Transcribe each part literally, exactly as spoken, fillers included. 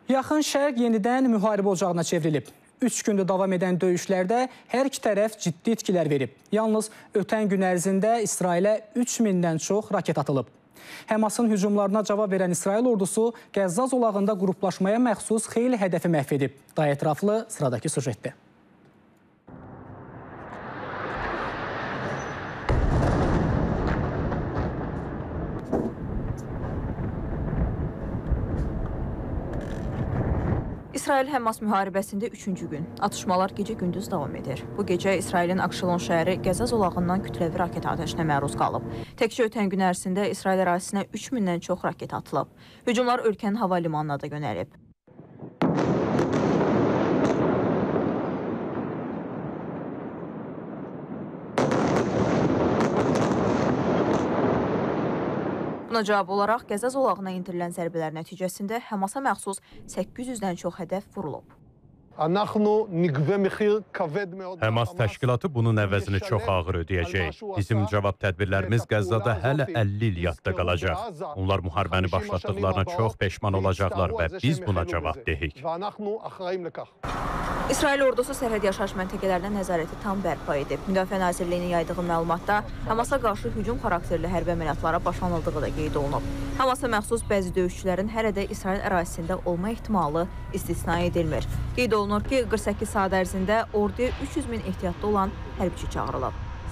Yaxın Şərq yenidən müharibə ocağına çevrilib. Üç gündür davam edən döyüşlərdə hər iki tərəf ciddi itkilər verib. Yalnız ötən gün ərzində İsrailə üç mindən çox raket atılıb. Həmasın hücumlarına cavab verən İsrail ordusu Qəzza zolağında qruplaşmaya məxsus xeyli hədəfi məhv edib. Daha ətraflı sıradakı sujetdə. İsrail-Həmas müharibəsində üçüncü gün. Atışmalar gecə-gündüz davam edir. Bu gecə İsrailin Akşelon şəhəri Qəzza zolağından kütləvi raket atəşinə məruz qalıb. Təkcə ötən gün ərzində İsrail ərazisinə üç mindən çox raket atılıb. Hücumlar ölkənin hava limanına da yönəlib. Buna cavab olaraq Qəzza zolağına endirilən zərbələr nəticəsində Həmasa məxsus səkkiz yüzdən çox hədəf vurulub. Həmas təşkilatı bunun əvəzini çox ağır ödəyəcək. Bizim cavab tədbirlərimiz Qəzzada hələ əlli il yadda qalacaq. Onlar müharibəni başlatdıqlarına çox peşman olacaqlar və biz buna cavabdehik. İsrail ordusu sərhəd yaşayış məntəqələrinə nəzarəti tam bərpa edib. Müdafiə Nazirliyinin yaydığı məlumatda Həmasa qarşı hücum xarakterli hərbi əməliyyatlara başlanıldığı da qeyd olunub. Həmasa məxsus bəzi döyüşçülərin hələ də İsrail ərazisində olma ehtimalı istisna edilmir. Qeyd olunur ki, qırx səkkiz saat ərzində orduya üç yüz min ehtiyatda olan hərbiçi çağırılıb.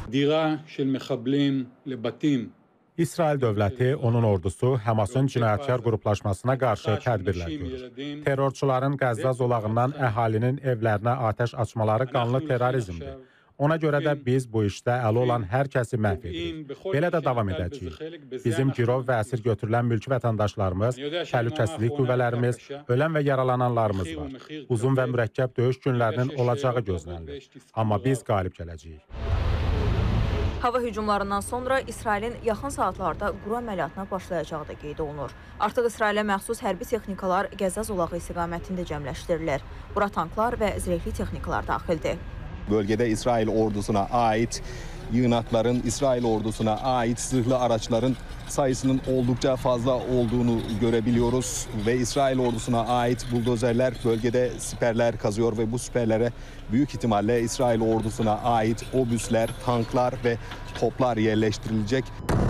İsrail dövləti, onun ordusu Həmasın cinayətkar qruplaşmasına qarşı tədbirlər görür. Terrorçuların Qəzza zolağından əhalinin evlərinə atəş açmaları qanlı terrorizmdir. Ona görə də biz bu işdə əli olan hər kəsi məhv edirik. Belə də davam edəcəyik. Bizim girov və əsir götürülən mülki vətəndaşlarımız, təhlükəsizlik qüvvələrimiz, ölən və yaralananlarımız var. Uzun və mürəkkəb döyüş günlərinin olacağı gözlənilir. Amma biz qalib gələcəyik. Hava hücumlarından sonra İsrailin yaxın saatlarda quru əməliyyatına başlayacağı da qeyd olunur. Artıq İsrailə məxsus hərbi texnikalar Qəzza zolağı istiqamətində cəmləşdirilir. Bura tanklar və zirehli texnikalar daxildir. Bölgede İsrail ordusuna ait yığınakların, İsrail ordusuna ait zırhlı araçların sayısının oldukça fazla olduğunu görebiliyoruz. Ve İsrail ordusuna ait buldozerler bölgede siperler kazıyor ve bu siperlere büyük ihtimalle İsrail ordusuna ait obüsler, tanklar ve toplar yerleştirilecek.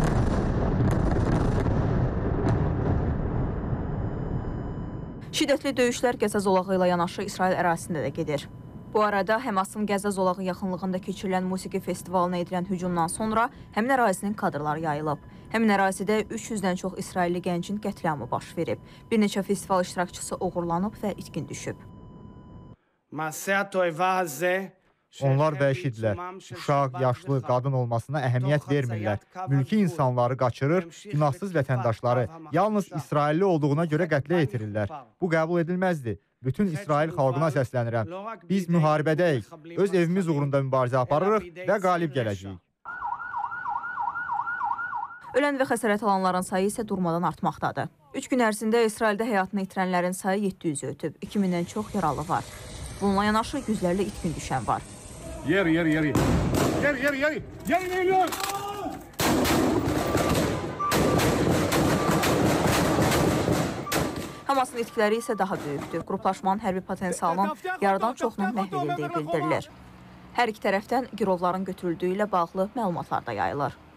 Şiddətli döyüşlər Qəzza zolağı ilə yanaşı İsrail ərazisində də gedir. Bu arada Həmasın Qəzza zolağı yaxınlığında keçirilən musiqi festivalına edilən hücumdan sonra həmin ərazinin kadrları yayılıb. Həmin ərazidə üç yüzdən çox İsrailli gəncin qətliamı baş verib. Bir neçə festival iştirakçısı oğurlanıb və itkin düşüb. Onlar vəhşidlər, uşaq, yaşlı, qadın olmasına əhəmiyyət vermirlər. Mülki insanları qaçırır, günahsız vətəndaşları yalnız İsrailli olduğuna görə qətlə yetirirlər. Bu qəbul edilməzdir. Bütün İsrail xalqına səslənirəm. Biz müharibədəyik, öz evimiz uğrunda mübarizə aparırıq və qalib gələcəyik. Ölən və xəsarət alanların sayı isə durmadan artmaqdadır. Üç gün ərzində İsraildə həyatını itirənlərin sayı yeddi yüzü ötüb, iki mindən çox yaralı var. Bununla yanaşı yüzlərlə itkin düşən var. Yeri, yeri, yeri. Yeri, yeri, yeri. Yeri, yeri, yeri. Həmasın itkiləri isə daha böyükdür. Qruplaşmanın hərbi potensialının yarıdan çoxunun məhv edildiyi bildirilir. Hər iki tərəfdən girovların götürüldüyü ilə bağlı məlumatlar da yayılır.